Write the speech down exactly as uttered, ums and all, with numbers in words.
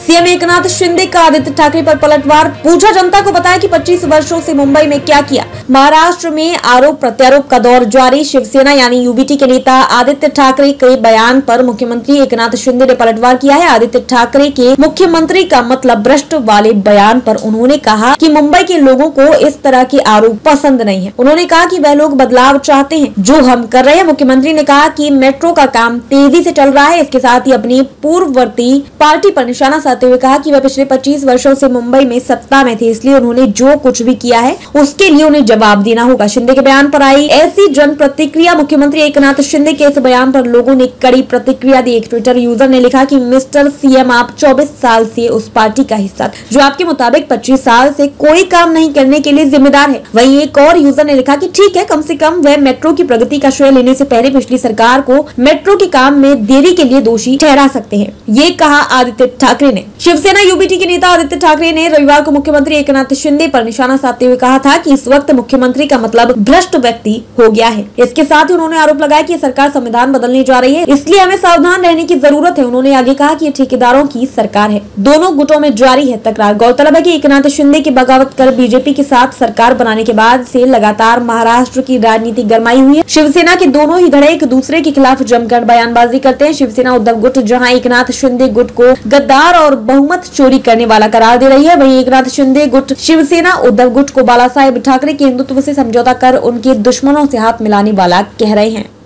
CM Eknath Shinde का आदित्य ठाकरे पर पलटवार, पूछा जनता को बताया कि पच्चीस वर्षों से मुंबई में क्या किया। महाराष्ट्र में आरोप प्रत्यारोप का दौर जारी, शिवसेना यानी यूबीटी के नेता आदित्य ठाकरे के बयान पर मुख्यमंत्री एकनाथ शिंदे ने पलटवार किया है। आदित्य ठाकरे के मुख्यमंत्री का मतलब भ्रष्ट वाले बयान पर उन्होंने कहा कि मुंबई के लोगों को इस तरह के आरोप पसंद नहीं है। उन्होंने कहा कि वह लोग बदलाव चाहते हैं जो हम कर रहे हैं। मुख्यमंत्री ने कहा कि मेट्रो का काम तेजी से चल रहा है। इसके साथ ही अपनी पूर्ववर्ती पार्टी पर निशाना साधते हुए कहा कि वह पिछले पच्चीस वर्षों से मुंबई में सत्ता में थे, इसलिए उन्होंने जो कुछ भी किया है उसके लिए उन्हें जवाब देना होगा। शिंदे के बयान पर आई ऐसी जन प्रतिक्रिया। मुख्यमंत्री एकनाथ शिंदे के इस बयान पर लोगों ने कड़ी प्रतिक्रिया दी। एक ट्विटर यूजर ने लिखा कि मिस्टर सीएम, आप चौबीस साल से उस पार्टी का हिस्सा थे जो आपके मुताबिक पच्चीस साल से कोई काम नहीं करने के लिए जिम्मेदार है। वहीं एक और यूजर ने लिखा कि ठीक है, कम से कम वह मेट्रो की प्रगति का श्रेय लेने से पहले पिछली सरकार को मेट्रो के काम में देरी के लिए दोषी ठहरा सकते हैं, ये कहा आदित्य ठाकरे ने। शिवसेना यूबीटी के नेता आदित्य ठाकरे ने रविवार को मुख्यमंत्री एकनाथ शिंदे पर निशाना साधते हुए कहा था कि इस वक्त मुख्यमंत्री का मतलब भ्रष्ट व्यक्ति हो गया है। इसके साथ ही उन्होंने आरोप लगाया कि सरकार संविधान बदलने जा रही है, इसलिए हमें सावधान रहने की जरूरत है। उन्होंने आगे कहा कि ये ठेकेदारों की सरकार है। दोनों गुटों में जारी है तकरार। गौरतलब है कि एकनाथ शिंदे की बगावत कर बीजेपी के साथ सरकार बनाने के बाद से लगातार महाराष्ट्र की राजनीति गरमाई हुई है। शिवसेना के दोनों ही धड़े एक दूसरे के खिलाफ जमकर बयानबाजी करते हैं। शिवसेना उद्धव गुट जहां एकनाथ शिंदे गुट को गद्दार और बहुमत चोरी करने वाला करार दे रही है, वहीं एकनाथ शिंदे गुट शिवसेना उद्धव गुट को बाला साहेब ठाकरे के हिंदुत्व से समझौता कर उनके दुश्मनों से हाथ मिलाने वाला कह रहे हैं।